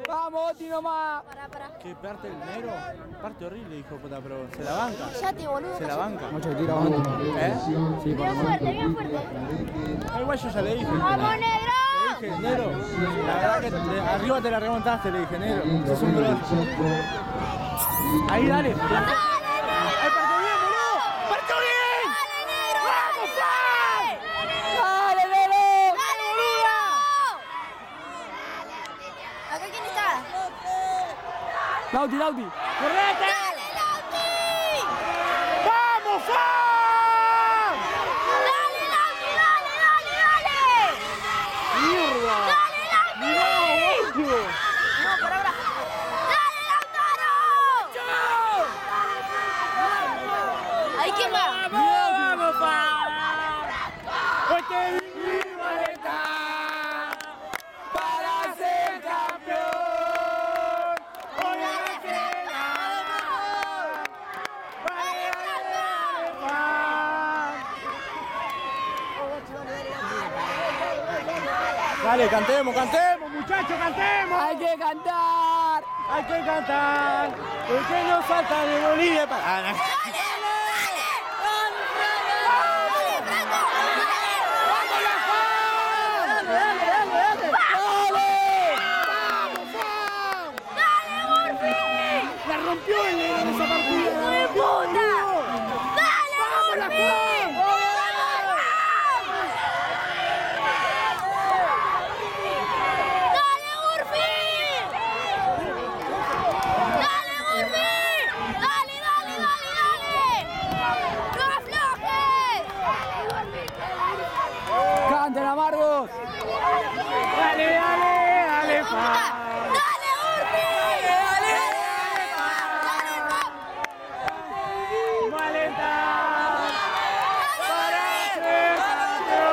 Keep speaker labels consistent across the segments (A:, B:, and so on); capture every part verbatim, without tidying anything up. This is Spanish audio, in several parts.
A: Vamos, Oti nomás.
B: Pará, pará.
C: Que parte el negro, parte horrible, hijo de puta, pero se la banca.
B: Cállate, boludo.
C: Se la banca.
A: Mucho tiro abajo.
C: ¿Eh?
A: Sí, por
B: Bien fuerte, bien fuerte.
C: Ah, igual yo ya le dije.
B: ¡Vamos, negro!
C: Le dije, negro, la verdad que te- arriba te la remontaste, le dije, negro. Sos un grosso. Ahí, dale.
B: ¡Dale, negro!
C: ¡Ahí partió bien, boludo! ¡Partió bien!
B: ¡Dale, negro!
C: ¡Vamos, Fran!
A: ¡Dale, Lelo!
B: ¡Dale, negro! ¿Acá quién está?
A: Lauti, Lauti.
C: ¡Correte!
B: ¡Dale, Lauti!
C: ¡Vamos, Fran!
B: ¡Dale, Lauti! ¡Dale, dale, dale!
C: ¡Mierda!
B: ¡Dale, Lauti!
C: ¡Mirá, boludo!
B: No, por ahora. ¡Dale, Lautaro! ¿Ahí quién va?
C: ¡Vamos, Fran! Hoy te vinimos a alentar para ser campeón. Hoy hay que ganar para ganar. Dale, cantemos, cantemos, muchachos, cantemos.
A: Hay que cantar.
C: Hay que cantar, porque nos falta de Bolivia para... Ah, no.
B: ¡Dale, Franco! ¡Dale, Murphy!
C: ¡La rompió el negro en esa partida!
B: ¡Hijo de puta! ¡Dale, Murphy! ¡Dale, Murphy! ¡Dale, Murphy! ¡Dale, dale, dale, dale! ¡No aflojes!
A: Canten, amargos.
C: ¡Dale, dale, dale, pa!
B: ¡Dale, Murphy! ¡Dale,
C: ¡Valentar! ¡Para ser campeón!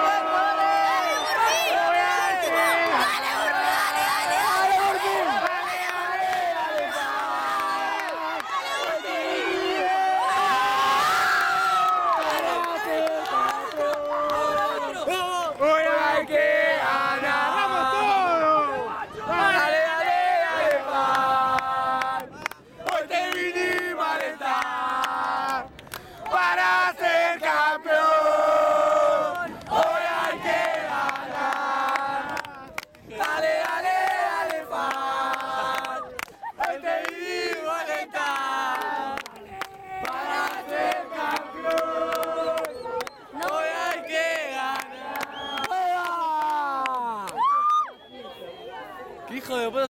C: ¡Hoy hay que ganar! ¡Vamos todos! ¡Dale, dale, dale, Fran! Hoy te vinimos a alentar para ser campeón. Hoy hay que ganar. Dale, dale, dale, Fran. Hoy te vinimos a alentar para ser campeón. Hoy hay que ganar.
A: ¡Ea!
C: ¿Qué hijo de puta?